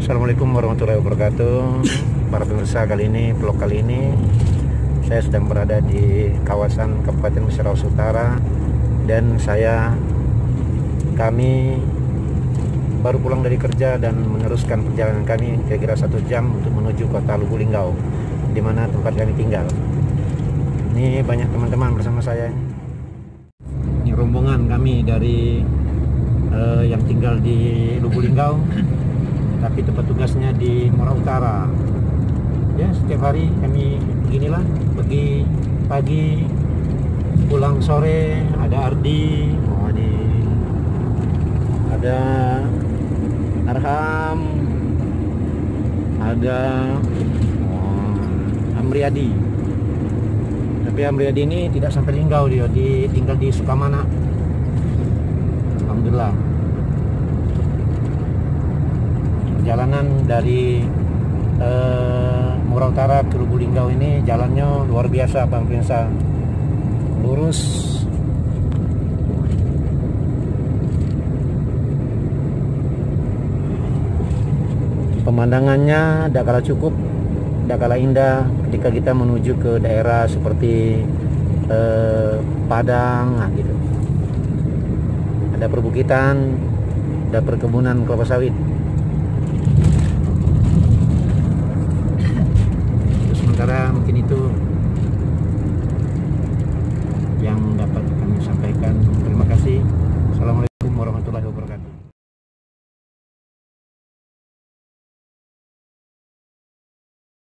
Assalamualaikum warahmatullahi wabarakatuh. Para pemirsa, vlog kali ini saya sedang berada di kawasan Kabupaten Musirawas Utara, dan kami baru pulang dari kerja dan meneruskan perjalanan kami kira-kira 1 jam untuk menuju kota Lubuk Linggau, di mana tempat kami tinggal. Ini banyak teman-teman bersama saya. Ini rombongan kami dari yang tinggal di Lubuk Linggau, tapi tempat tugasnya di Muara Utara. Ya, setiap hari kami beginilah, pergi pagi, pulang sore. Ada Ardi, ada Arham, ada Amriadi. Tapi Amriadi ini tidak sampai Linggau, dia tinggal di Sukamana. Alhamdulillah. Perjalanan dari Muara Utara ke Lubuk Linggau ini jalannya luar biasa, Bang Prinsa. Lurus. Pemandangannya tidak kalah cukup, tidak kalah indah ketika kita menuju ke daerah seperti Padang, gitu. Ada perbukitan, ada perkebunan kelapa sawit. Sementara mungkin itu